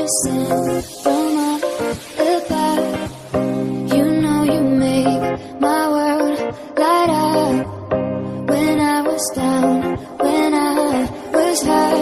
sent from up above. You know you make my world light up. When I was down, when I was hurt,